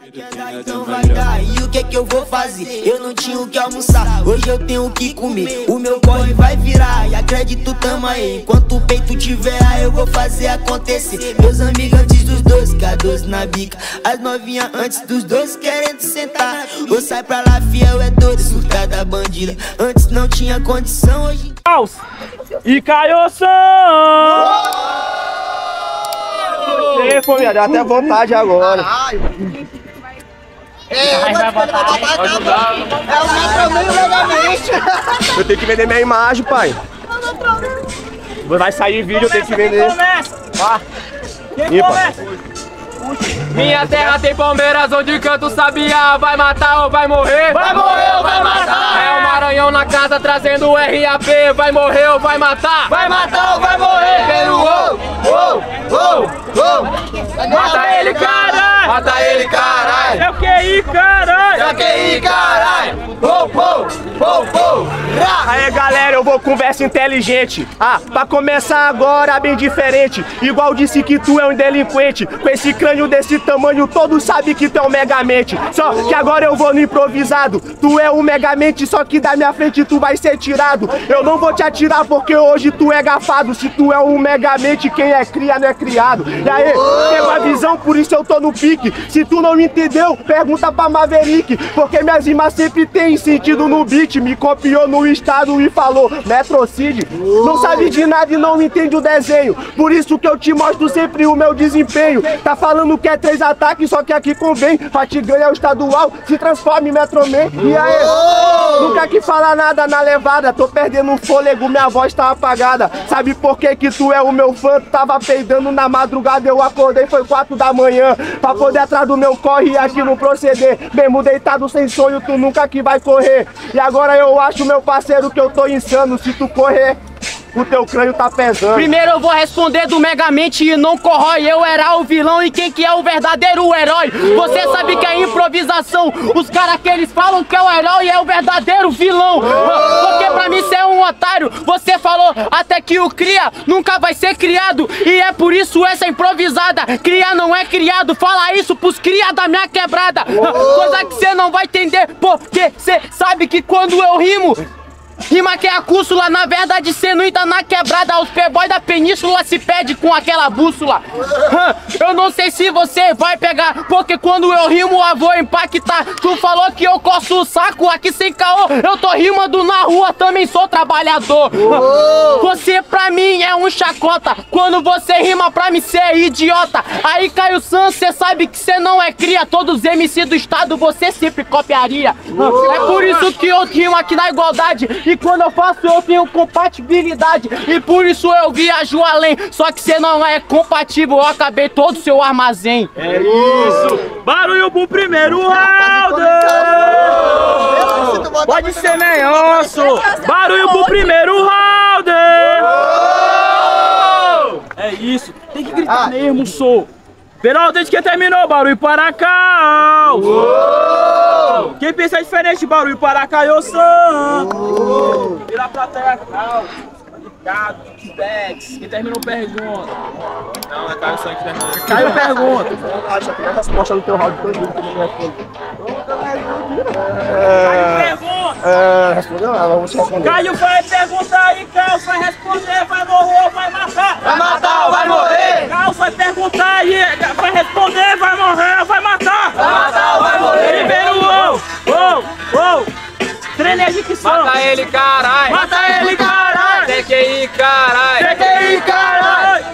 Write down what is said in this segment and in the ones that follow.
Então vai dar, e o que eu vou fazer? Eu não tinha o que almoçar, hoje eu tenho o que comer. O meu corre vai virar, e acredito tamo aí. Enquanto o peito tiver, eu vou fazer acontecer. Meus amigos antes dos dois, K12 na bica. As novinhas antes dos dois querendo sentar. Ou sai pra lá, fiel é doido, surtada bandida. Antes não tinha condição, hoje... E caiu som! Ei, família, dá até vontade agora. Eu tenho que vender minha imagem, pai. Vai sair vídeo, eu tenho que vender. Quem começa? Minha terra tem palmeiras onde canto sabia. Vai matar ou vai morrer? Vai morrer ou vai matar? É o Maranhão na casa trazendo o RAP. Vai morrer ou vai matar? Vai matar ou vai morrer? Quero Mata ele, caralho! Mata ele, caralho! É o QI, caralho! É o QI, caralho! Aí galera, eu vou conversa inteligente. Pra começar agora bem diferente. Igual disse que tu é um delinquente. Com esse crânio desse tamanho, todos sabem que tu é um megamente. Só que agora eu vou no improvisado. Tu é um megamente, só que da minha frente tu vai ser tirado. Eu não vou te atirar porque hoje tu é gafado. Se tu é um megamente, quem é cria não é criado. E aí, tem uma visão, por isso eu tô no pique. Se tu não entendeu, pergunta pra Maverick. Porque minhas rimas sempre tem sentido no beat. Me copiou no estado e falou Metrocid. Não sabe de nada e não entende o desenho. Por isso que eu te mostro sempre o meu desempenho. Tá falando que é 3 ataques, só que aqui convém. Pra te ganhar o estadual, se transforma em Metroman. E aí, não quer que falar nada na levada. Tô perdendo um fôlego, minha voz tá apagada. Sabe por que que tu é o meu fã? Tu tava peidando na madrugada, eu acordei, foi 4 da manhã. Pra poder atrás do meu corre e aqui não proceder. Mesmo deitado sem sonho, tu nunca que vai correr. E agora eu acho, meu parceiro, que eu tô insano. Se tu correr, o teu crânio tá pesando. Primeiro eu vou responder do Megamente e não corrói. Eu era o vilão e quem que é o verdadeiro herói? Você sabe que é improvisação. Os caras que eles falam que é o herói é o verdadeiro vilão. Porque pra mim você é um otário. Você falou até que o cria nunca vai ser criado. E é por isso essa improvisada. Cria não é criado. Fala isso pros cria da minha quebrada. Coisa que você não vai entender. Porque você sabe que quando eu rimo, rima que é a cússula, na verdade cê não entra na quebrada. Os playboy da península se pede com aquela bússola. Eu não sei se você vai pegar, porque quando eu rimo eu vou impactar. Tu falou que eu coço o saco aqui sem caô. Eu tô rimando na rua, também sou trabalhador. Você pra mim é um chacota. Quando você rima pra mim cê é idiota. Aí Caio Sans, cê sabe que cê não é cria. Todos os MC do estado você sempre copiaria. É por isso que eu rimo aqui na igualdade. E quando eu faço eu tenho compatibilidade. E por isso eu viajo além. Só que você não é compatível, eu acabei todo o seu armazém. É isso! Barulho pro primeiro round! Pode ser menhoço! Barulho pro primeiro round! É isso! Tem que gritar mesmo, sou! Peralta, desde que terminou, barulho para cá! Quem pensa diferente, barulho para cá, eu sou! Vira a plateia, calma! Ligado, Dex, quem terminou pergunta? Não, é Caio só que terminou. Caio pergunta. Acha que a resposta do teu round todo mundo que não responde. Caio pergunta! Respondeu ela, vamos responder. Caio vai perguntar aí, Caio vai responder, vai morrer ou vai matar? Vai matar ou vai morrer? Caio vai perguntar aí, vai responder, vai morrer ou vai matar? Vai matar ou vai morrer? Primeiro, treinei a dicção. Mata ele, caralho! Mata ele, caralho! Tem que ir, caralho! Tem que ir, caralho!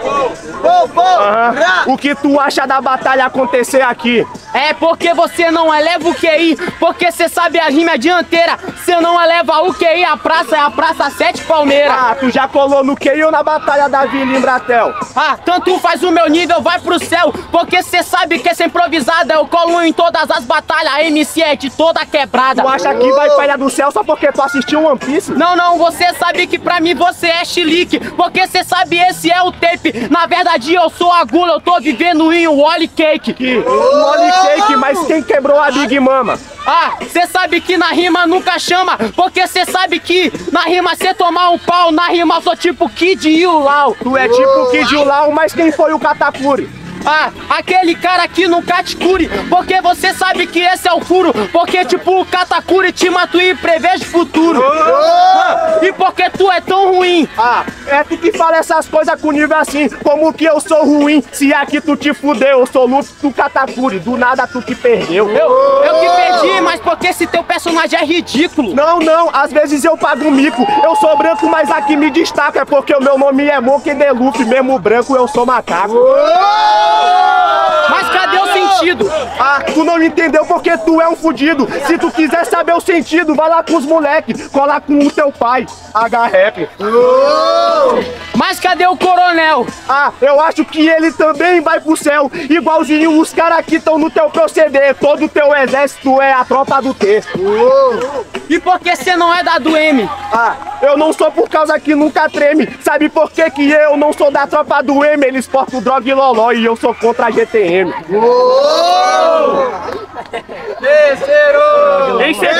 O que tu acha da batalha acontecer aqui? É porque você não eleva o QI, porque você sabe a rima dianteira. Você não eleva o QI, a praça é a Praça 7 Palmeira. Tu já colou no QI ou na batalha da Vila em Bratel? Tanto faz o meu nível, vai pro céu. Porque você sabe que essa improvisada eu colo em todas as batalhas. A MC é de toda quebrada. Tu acha que vai pra Ilha do Céu só porque tu assistiu One Piece? Não, você sabe que pra mim você é chilique. Porque você sabe esse é o tape. Na verdade eu sou a gula, eu tô vivendo em Wally Cake. Wally Cake, mas quem quebrou a Big Mama? Cê sabe que na rima nunca chama. Porque cê sabe que na rima cê tomar um pau. Na rima eu sou tipo Kid e o Lau. Tu é tipo Kid e o Lau, mas quem foi o Katakuri? aquele cara aqui no Katakuri, porque você sabe que esse é o furo, porque tipo o Katakuri te matou e prevejo o futuro. E porque tu é tão ruim. É tu que fala essas coisas com nível assim, como que eu sou ruim, se aqui tu te fudeu, eu sou Luffy do Katakuri, do nada tu que perdeu. Eu que perdi, mas porque esse teu personagem é ridículo. Não, às vezes eu pago um mico, eu sou branco, mas aqui me destaco, é porque o meu nome é Monkey D. Luffy, mesmo branco eu sou macaco. Mas cadê o sentido? Tu não entendeu porque tu é um fudido. Se tu quiser saber o sentido, vai lá com os moleque, cola com o teu pai, H-Rap. Mas cadê o coronel? Eu acho que ele também vai pro céu, igualzinho os caras que estão no teu proceder. Todo o teu exército é a tropa do T. E por que você não é da do M? Eu não sou por causa que nunca treme. Sabe por que eu não sou da tropa do M? Eles portam droga e loló e eu sou contra a GTM. Terceiro! Tem que ser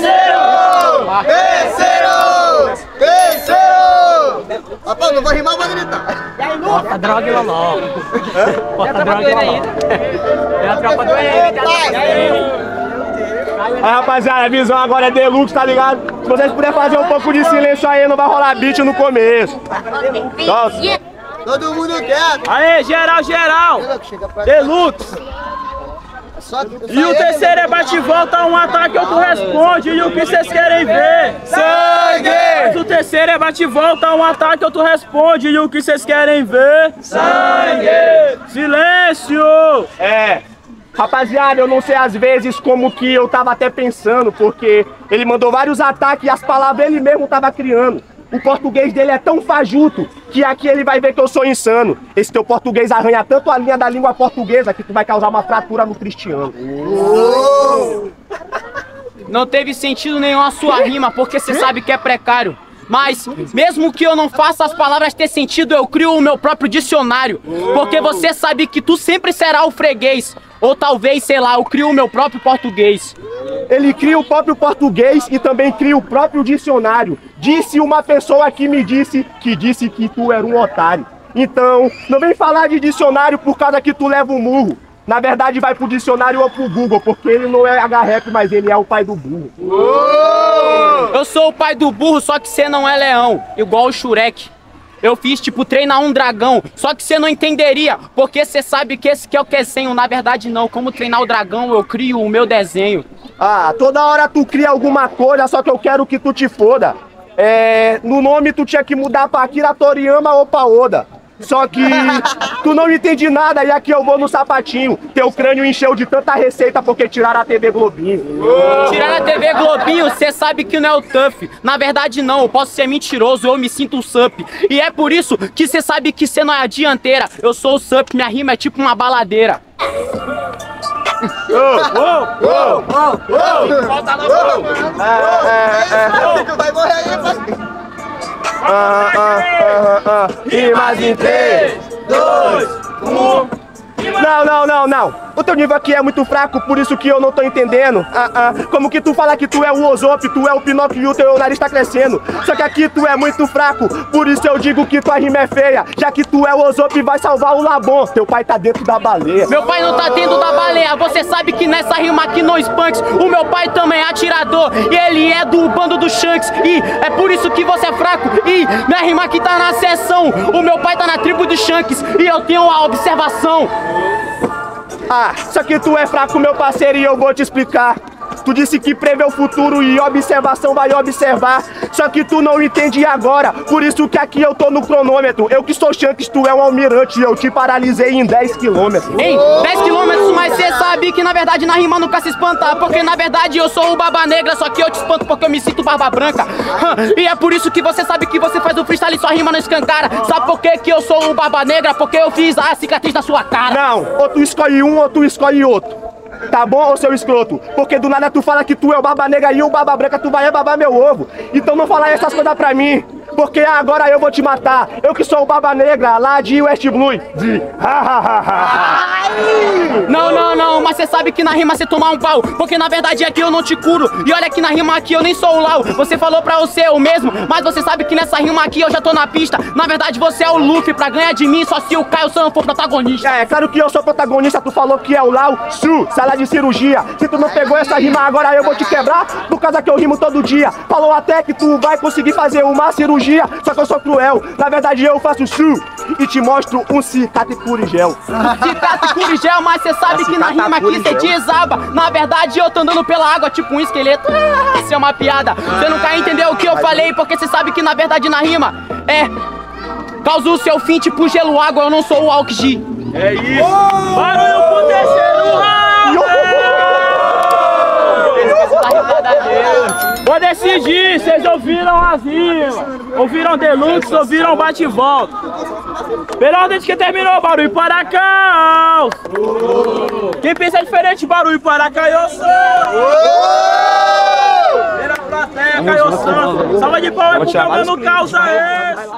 Terceiro! Rapaz, não vou rimar, vou gritar. Bota droga e loló. Bota droga e loló. É a tropa do M. Rapaziada, a visão agora é deluxe, tá ligado? Se vocês puderem fazer um pouco de silêncio aí, não vai rolar beat no começo. Nossa. Todo mundo quieto. Aê, geral! Deluxe! E o terceiro é bate e volta, um ataque, outro responde. E o que vocês querem ver? Sangue! Mas o terceiro é bate e volta, um ataque, outro responde. E o que vocês querem ver? Sangue! Silêncio! Rapaziada, eu não sei às vezes como que eu tava até pensando, porque ele mandou vários ataques e as palavras ele mesmo tava criando. O português dele é tão fajuto que aqui ele vai ver que eu sou insano. Esse teu português arranha tanto a linha da língua portuguesa que tu vai causar uma fratura no cristiano. Não teve sentido nenhum a sua rima, porque você sabe que é precário. Mas, mesmo que eu não faça as palavras ter sentido, eu crio o meu próprio dicionário. Porque você sabe que tu sempre será o freguês. Ou talvez, sei lá, eu crio o meu próprio português. Ele cria o próprio português e também cria o próprio dicionário. Disse uma pessoa que me disse que tu era um otário. Então, não vem falar de dicionário por causa que tu leva um murro. Na verdade, vai pro dicionário ou pro Google, porque ele não é H-Rap, mas ele é o pai do burro. Eu sou o pai do burro, só que você não é leão, igual o Shurek. Eu fiz tipo treinar um dragão, só que você não entenderia, porque você sabe que esse que é o desenho. Na verdade não, como treinar o dragão eu crio o meu desenho. Toda hora tu cria alguma coisa, só que eu quero que tu te foda. No nome tu tinha que mudar pra Akira Toriyama ou pra Oda. Só que tu não entende nada e aqui eu vou no sapatinho. Teu crânio encheu de tanta receita porque tiraram a TV Globinho. Tiraram a TV Globinho, cê sabe que não é o Tuff. Na verdade não, eu posso ser mentiroso, eu me sinto o Sup. E é por isso que cê sabe que cê não é a dianteira. Eu sou o Sup, minha rima é tipo uma baladeira. Volta logo. Vai morrer aí, pai. Rimas em 3, 2, 1. Não. O teu nível aqui é muito fraco, por isso que eu não tô entendendo. Como que tu fala que tu é o Ozope, tu é o Pinóquio e o teu nariz tá crescendo. Só que aqui tu é muito fraco, por isso eu digo que tua rima é feia. Já que tu é o Ozope, vai salvar o Labon. Teu pai tá dentro da baleia. Meu pai não tá dentro da baleia. Você sabe que nessa rima aqui no Spanks, o meu pai também é atirador. E ele é do bando do Shanks. E é por isso que você é fraco. E minha rima aqui tá na seção. O meu pai tá na tribo do Shanks. E eu tenho a observação. Só que tu é fraco, meu parceiro, e eu vou te explicar. Tu disse que prevê o futuro e observação vai observar. Só que tu não entende agora, por isso que aqui eu tô no cronômetro. Eu que sou Shanks, tu é um almirante e eu te paralisei em 10 quilômetros. Em 10 quilômetros, mas cê sabe que na verdade na rima nunca se espanta. Porque na verdade eu sou o Barba Negra, só que eu te espanto porque eu me sinto Barba Branca. E é por isso que você sabe que você faz o freestyle e sua rima não escancara. Sabe por que eu sou o Barba Negra? Porque eu fiz a cicatriz na sua cara. Não, ou tu escolhe um ou tu escolhe outro. Tá bom, ô seu escroto? Porque do nada tu fala que tu é o Barba Negra e o Barba Branca tu vai babar meu ovo. Então não fala essas coisas pra mim. porque agora eu vou te matar. Eu que sou o Barba Negra, lá de West Blue. Não, mas você sabe que na rima você toma um pau, porque na verdade aqui eu não te curo. E olha que na rima aqui eu nem sou o Lau. Você falou pra eu ser o mesmo, mas você sabe que nessa rima aqui eu já tô na pista. Na verdade você é o Luffy, pra ganhar de mim só se o Caio San for protagonista. É claro que eu sou protagonista, tu falou que é o Lau Su, sala de cirurgia. Se tu não pegou essa rima agora eu vou te quebrar, por causa que eu rimo todo dia. Falou até que tu vai conseguir fazer uma cirurgia, só que eu sou cruel. Na verdade eu faço Su e te mostro um cicato e curigel. Cicato e curigel, mas você sabe que na rima aqui você desaba. Na verdade eu tô andando pela água tipo um esqueleto. Isso é uma piada. Você nunca entendeu o que eu falei, porque você sabe que na verdade na rima causa o seu fim tipo gelo água, eu não sou o Aokiji. É isso. Barulho pro terceiro round. Vou decidir, vocês ouviram as rimas, ouviram Deluxe, ouviram bate e volta. Pela ordem de que terminou, barulho para caos. Quem pensa diferente, barulho para Caio-san. Pela plateia, Caio-san. Salva de palmas pro meu mano Caos, aê.